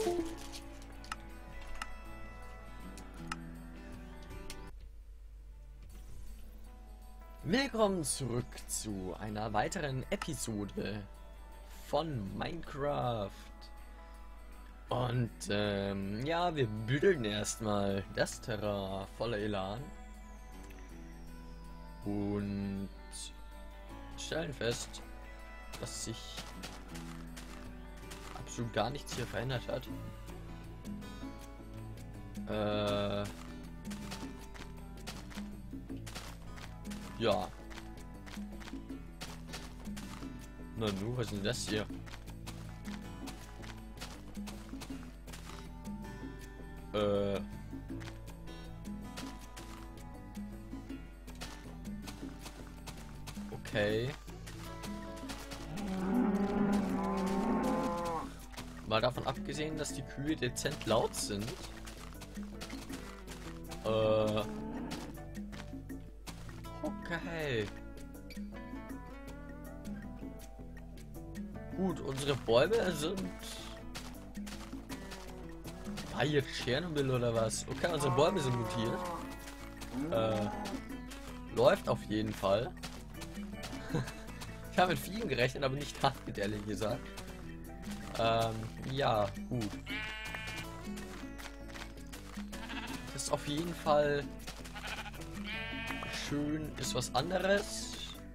Willkommen zurück zu einer weiteren Episode von Minecraft. Und ja, wir büdeln erstmal das Terrain voller Elan und stellen fest, dass sich absolut gar nichts hier verändert hat. Ja. Na nu, was ist denn das hier? Okay. Mal davon abgesehen, dass die Kühe dezent laut sind. Okay. Gut, unsere Bäume sind... War hier Tschernobyl oder was? Okay, unsere Bäume sind mutiert. Läuft auf jeden Fall. Ich habe mit vielen gerechnet, aber nicht damit, ehrlich gesagt. Ja, gut. Das ist auf jeden Fall... schön, ist was anderes.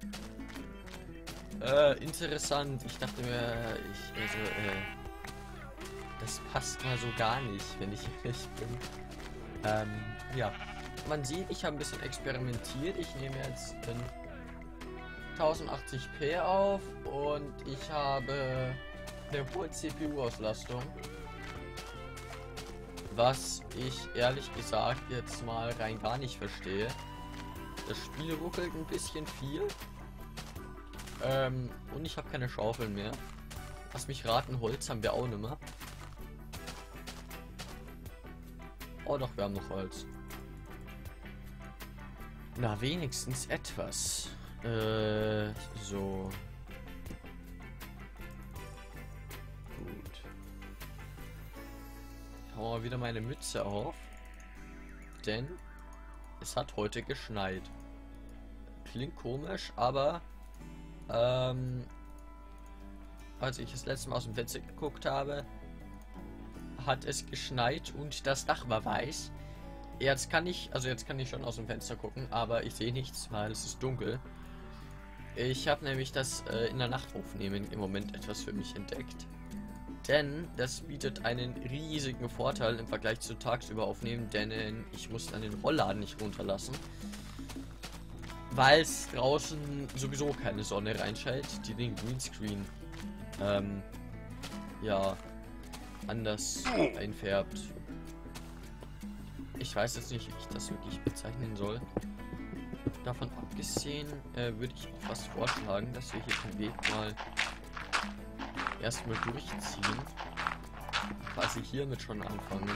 Interessant. Ich dachte mir, das passt mal so gar nicht, wenn ich ehrlich bin. Ja, man sieht, ich habe ein bisschen experimentiert. Ich nehme jetzt in 1080p auf und ich habe eine hohe CPU-Auslastung. Was ich ehrlich gesagt jetzt mal rein gar nicht verstehe. Das Spiel ruckelt ein bisschen viel. Und ich habe keine Schaufeln mehr. Lass mich raten, Holz haben wir auch nicht mehr. Oh doch, wir haben noch Holz. Na, wenigstens etwas. So. Gut. Ich hau mal wieder meine Mütze auf. Denn es hat heute geschneit. Klingt komisch, aber als ich das letzte Mal aus dem Fenster geguckt habe, hat es geschneit und das Dach war weiß. Jetzt kann ich schon aus dem Fenster gucken, aber ich sehe nichts, weil es ist dunkel. Ich habe nämlich das in der Nacht aufnehmen im Moment etwas für mich entdeckt. Denn das bietet einen riesigen Vorteil im Vergleich zu tagsüber aufnehmen, denn ich muss dann den Rollladen nicht runterlassen. Weil es draußen sowieso keine Sonne reinscheint, die den Greenscreen ja anders einfärbt. Ich weiß jetzt nicht, wie ich das wirklich bezeichnen soll. Davon abgesehen würde ich auch fast vorschlagen, dass wir hier den Weg mal erstmal durchziehen. Quasi hiermit schon anfangen.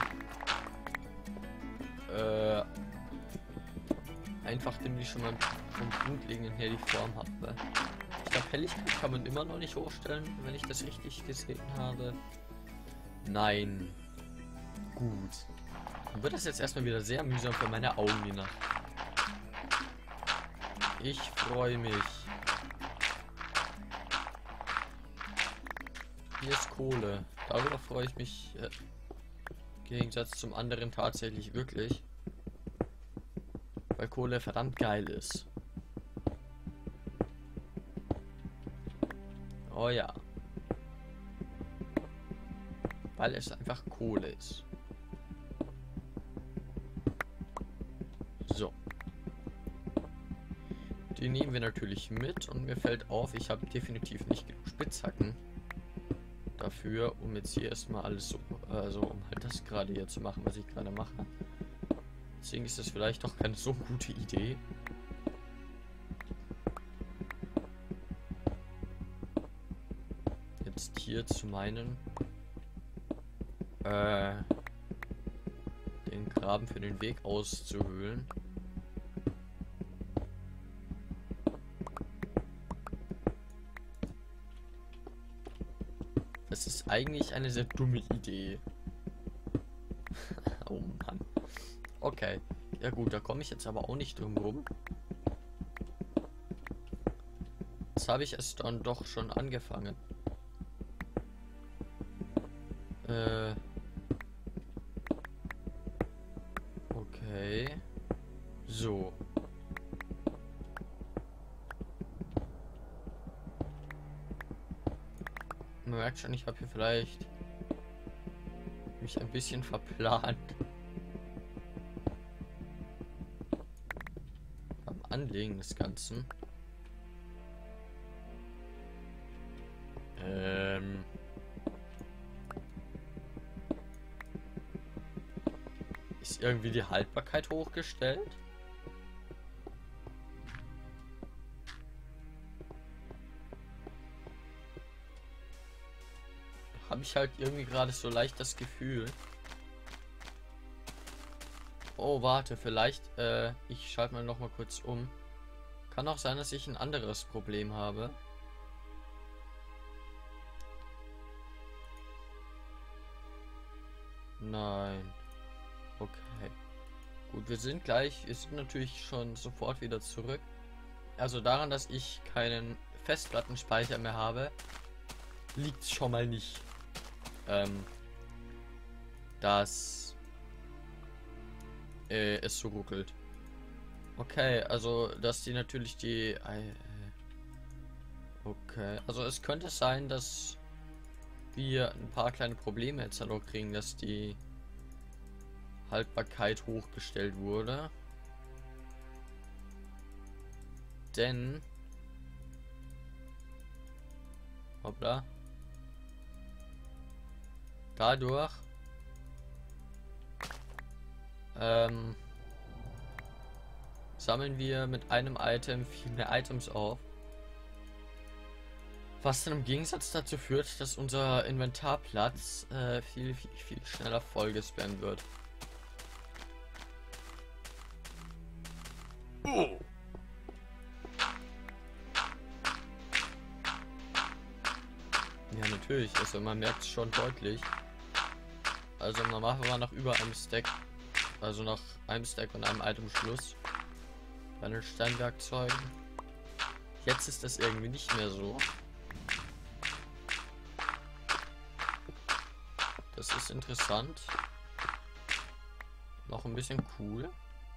Einfach nämlich schon mal vom Grundlegenden her die Form habe. Ich glaube, Helligkeit kann man immer noch nicht hochstellen, wenn ich das richtig gesehen habe. Nein. Gut. Dann wird das jetzt erstmal wieder sehr mühsam für meine Augen die Nacht. Ich freue mich. Hier ist Kohle. Darüber freue ich mich im Gegensatz zum anderen tatsächlich wirklich. Weil Kohle verdammt geil ist. Oh ja. Weil es einfach Kohle ist. So. Die nehmen wir natürlich mit und mir fällt auf, ich habe definitiv nicht genug Spitzhacken dafür, um jetzt hier erstmal alles so, um halt das gerade hier zu machen, was ich gerade mache. Deswegen ist das vielleicht doch keine so gute Idee. Jetzt hier zu meinen den Graben für den Weg auszuhöhlen. Das ist eigentlich eine sehr dumme Idee. Oh Mann. Okay. Ja gut, da komme ich jetzt aber auch nicht drum rum. Jetzt habe ich es dann doch schon angefangen. Okay. So. Man merkt schon, ich habe hier vielleicht mich ein bisschen verplant beim Anlegen des Ganzen. Ist irgendwie die Haltbarkeit hochgestellt? Habe ich halt irgendwie gerade so leicht das Gefühl. Oh, warte, vielleicht, ich schalte mal noch mal kurz um. Kann auch sein, dass ich ein anderes Problem habe. Nein. Okay. Gut, wir sind natürlich schon sofort wieder zurück. Also daran, dass ich keinen Festplattenspeicher mehr habe, liegt es schon mal nicht. Dass es so ruckelt. Okay, also dass die natürlich die okay, also es könnte sein, dass wir ein paar kleine Probleme jetzt noch kriegen, dass die Haltbarkeit hochgestellt wurde. Denn hoppla, dadurch sammeln wir mit einem Item viel mehr Items auf. Was dann im Gegensatz dazu führt, dass unser Inventarplatz viel schneller vollgespammt wird. Oh. Ja, natürlich, also man merkt es schon deutlich. Also normal war nach über einem Stack, also nach einem Stack und einem Item Schluss bei den Steinwerkzeugen. Jetzt ist das irgendwie nicht mehr so. Das ist interessant. Noch ein bisschen cool.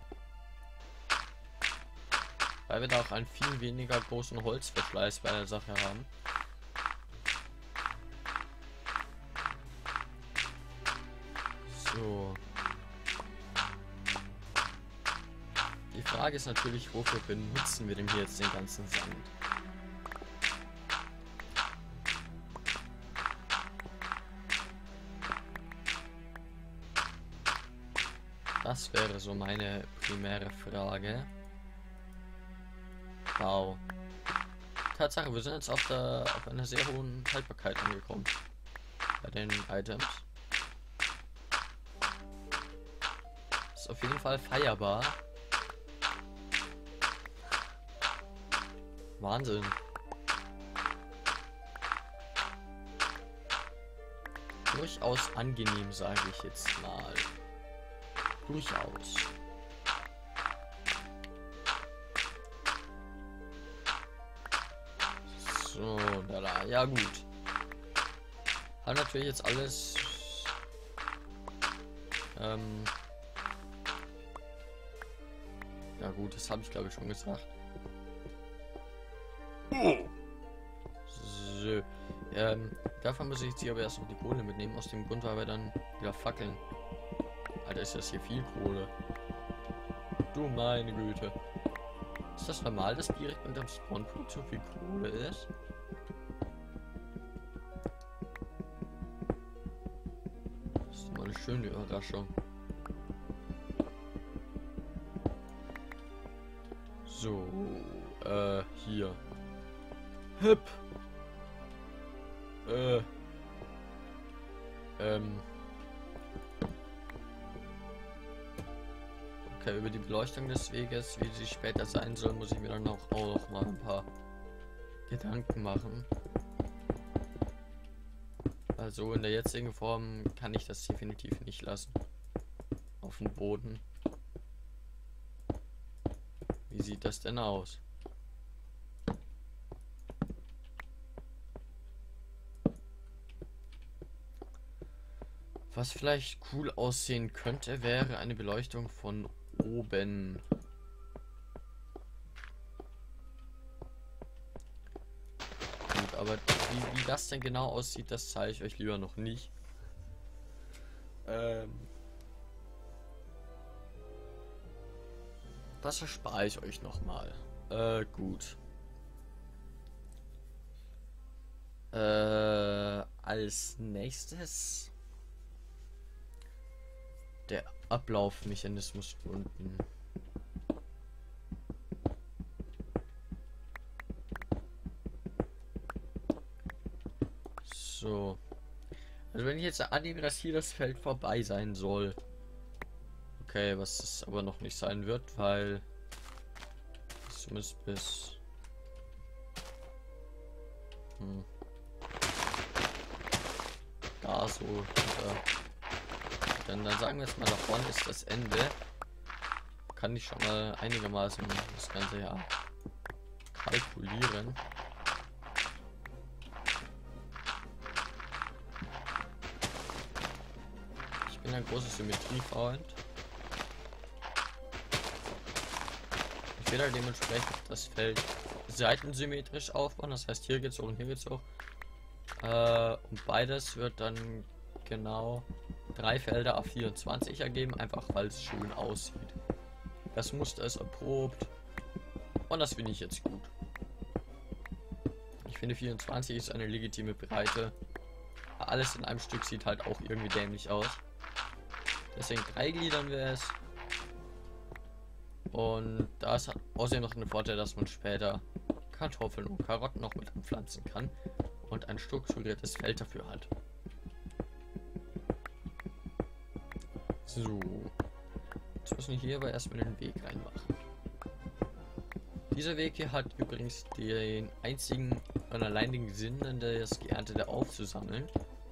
Weil wir da auch einen viel weniger großen Holzverschleiß bei der Sache haben. So. Die Frage ist natürlich, wofür benutzen wir denn hier jetzt den ganzen Sand? Das wäre so meine primäre Frage. Wow. Tatsache, wir sind jetzt auf einer sehr hohen Haltbarkeit angekommen. Bei den Items. Ist auf jeden Fall feierbar. Wahnsinn. Durchaus angenehm, sage ich jetzt mal. Durchaus. So, da. Ja gut. Hat natürlich jetzt alles ja gut, das habe ich glaube ich schon gesagt. So, davon muss ich jetzt hier aber erst noch die Kohle mitnehmen, aus dem Grund, weil wir dann wieder fackeln. Alter, ist das hier viel Kohle. Du meine Güte. Ist das normal, dass direkt unter dem Spawnpunkt so viel Kohle ist? Das ist mal eine schöne Überraschung. So, hier. Hüpp. Okay, über die Beleuchtung des Weges, wie sie später sein soll, muss ich mir dann auch noch mal ein paar Gedanken machen. Also in der jetzigen Form kann ich das definitiv nicht lassen. auf dem Boden. Wie sieht das denn aus? Was vielleicht cool aussehen könnte, wäre eine Beleuchtung von oben. Gut, aber wie das denn genau aussieht, das zeige ich euch lieber noch nicht. Das erspare ich euch nochmal. Gut. Als nächstes der Ablaufmechanismus unten. So. Also wenn ich jetzt annehme, dass hier das Feld vorbei sein soll. Okay, was es aber noch nicht sein wird, weil zumindest bis da so. Dann sagen wir jetzt mal, da vorne ist das Ende. Kann ich schon mal einigermaßen das Ganze ja kalkulieren. Ich bin ein großer Symmetriefreund. Ich werde dementsprechend das Feld seitensymmetrisch aufbauen. Das heißt, hier geht's hoch und hier geht's hoch. Und beides wird dann genau 3 Felder auf 24 ergeben, einfach weil es schön aussieht. Das Muster ist erprobt und das finde ich jetzt gut. Ich finde 24 ist eine legitime Breite. Alles in einem Stück sieht halt auch irgendwie dämlich aus. Deswegen 3 gliedern wir es. Und da ist außerdem noch ein Vorteil, dass man später Kartoffeln und Karotten noch mit anpflanzen kann und ein strukturiertes Feld dafür hat. So. Jetzt müssen wir hier aber erstmal den Weg reinmachen. Dieser Weg hier hat übrigens den einzigen und alleinigen Sinn, das Geerntete aufzusammeln.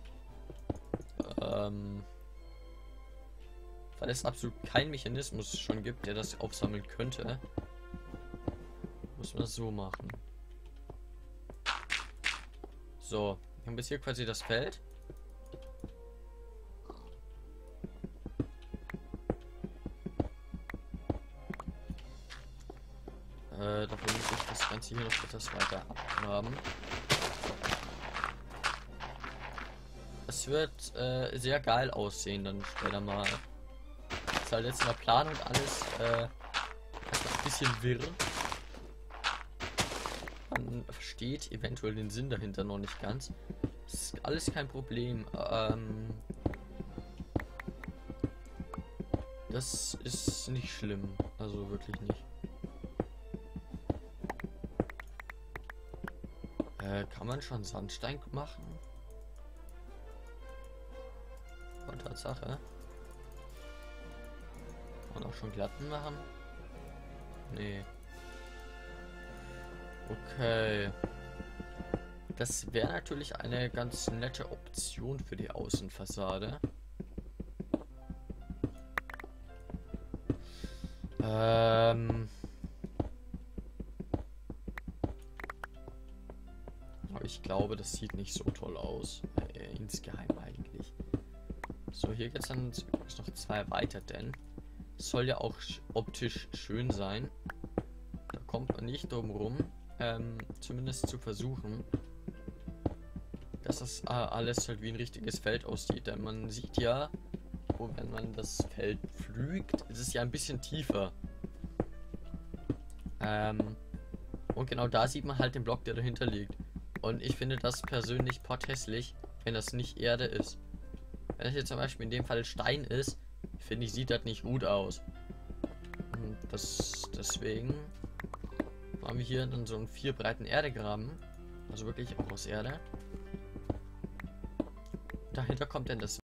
Weil es absolut keinen Mechanismus schon gibt, der das aufsammeln könnte, muss man das so machen. So, wir haben bis hier quasi das Feld. Dafür muss ich das Ganze hier noch etwas weiter abgraben. Es wird sehr geil aussehen dann später mal. Ist halt jetzt in der Planung alles ein bisschen wirr. Man versteht eventuell den Sinn dahinter noch nicht ganz. Das ist alles kein Problem. Das ist nicht schlimm. Also wirklich nicht. Kann man schon Sandstein machen? Und Tatsache. Kann man auch schon Glatten machen? Nee. Okay. Das wäre natürlich eine ganz nette Option für die Außenfassade. Aber ich glaube, das sieht nicht so toll aus. Insgeheim eigentlich. So, hier geht es dann noch 2 weiter, denn es soll ja auch optisch schön sein. Da kommt man nicht drum rum, zumindest zu versuchen, dass das alles halt wie ein richtiges Feld aussieht. Denn man sieht ja, wenn man das Feld pflügt, ist es ja ein bisschen tiefer. Und genau da sieht man halt den Block, der dahinter liegt. Und ich finde das persönlich potthässlich, wenn das nicht Erde ist. Wenn es jetzt zum Beispiel in dem Fall Stein ist, finde ich, sieht das nicht gut aus. Und deswegen haben wir hier dann so einen 4 breiten Erdegraben. Also wirklich auch aus Erde. Dahinter kommt dann das